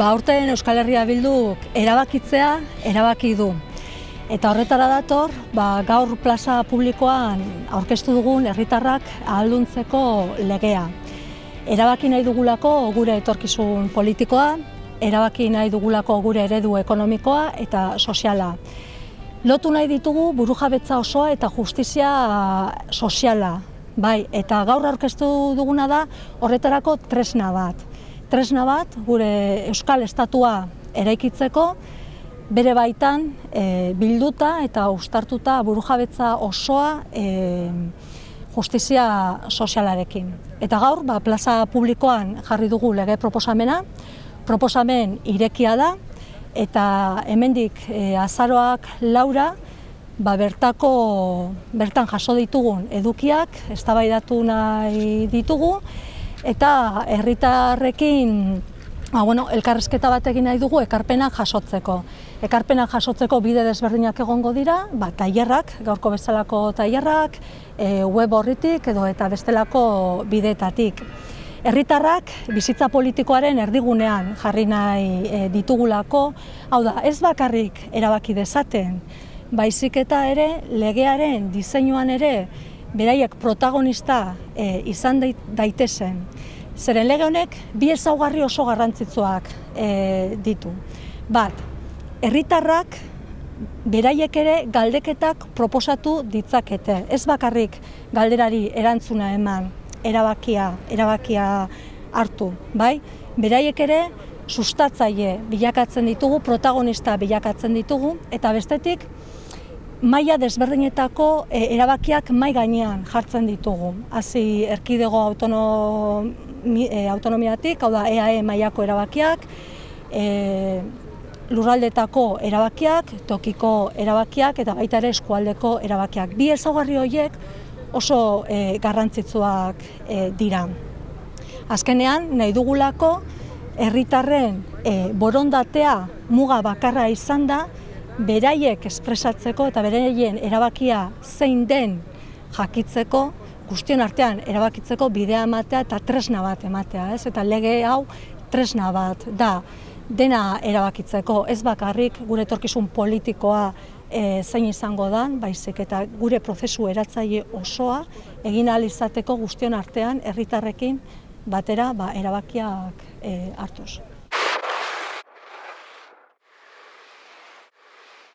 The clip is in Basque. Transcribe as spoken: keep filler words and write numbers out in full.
Ba, aurten Euskal Herria Bilduk erabakitzea erabaki du. Eta horretara dator, ba, gaur plaza publikoan aurkeztu dugun herritarrak ahalduntzeko legea. Erabaki nahi dugulako gure etorkizun politikoa, erabaki nahi dugulako gure eredu ekonomikoa eta soziala. Lotu nahi ditugu burujabetza osoa eta justizia soziala. Bai, eta gaur aurkeztu duguna da horretarako tresna bat. Tresna bat gure Euskal Estatua eraikitzeko, bere baitan e, bilduta eta uztartuta burujabetza osoa e, justizia sozialarekin. Eta gaur, ba, plaza publikoan jarri dugu lege proposamena, proposamen irekia da, eta hemendik e, azaroak laura, ba, bertako, bertan jaso ditugun edukiak, eztabaidatu nahi ditugu, eta herritarrekin ba, bueno, elkarrizketa bat egin nahi dugu ekarpenak jasotzeko. Ekarpenak jasotzeko bide desberdinak egongo dira, ba, tailerrak, gaurko bezalako tailerrak, e, web orritik edo eta bestelako bideetatik. Herritarrak bizitza politikoaren erdigunean jarri nahi e, ditugulako, hau da, ez bakarrik erabaki dezaten, baizik eta ere legearen diseinuan ere beraiek protagonista e, izan daitezen. Zeren lege honek bi ezaugarri oso garrantzitsuak e, ditu. Bat, herritarrak beraiek ere galdeketak proposatu ditzakete. Ez bakarrik galderari erantzuna eman, erabakia, erabakia hartu, bai? Beraiek ere sustatzaile bilakatzen ditugu, protagonista bilakatzen ditugu, eta bestetik maila desberdinetako e, erabakiak mai gainean jartzen ditugu. Hasi erkidego autonomi, e, autonomiatik, hau da E A E mailako erabakiak, e, lurraldetako erabakiak, tokiko erabakiak eta baita ere eskualdeko erabakiak. Bi ezaugarri horiek oso e, garrantzitsuak e, dira. Azkenean, nahi dugulako herritarren e, borondatea muga bakarra izan da, beraiek espresatzeko eta beraien erabakia zein den jakitzeko, guztion artean erabakitzeko bidea ematea eta tresna bat ematea, ez? Eta lege hau tresna bat da dena erabakitzeko, ez bakarrik gure etorkizun politikoa e, zein izango dan, baizik eta gure prozesu eratzaile osoa egin ahal izateko guztion artean herritarrekin batera ba, erabakiak e, hartuz.